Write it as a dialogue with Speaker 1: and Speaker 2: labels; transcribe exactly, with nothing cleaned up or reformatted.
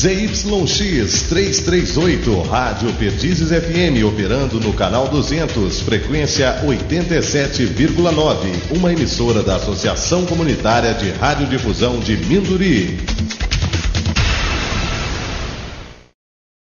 Speaker 1: Z Y X trezentos e trinta e oito, Rádio Perdizes F M, operando no canal duzentos, frequência oitenta e sete vírgula nove, uma emissora da Associação Comunitária de Radiodifusão de Minduri.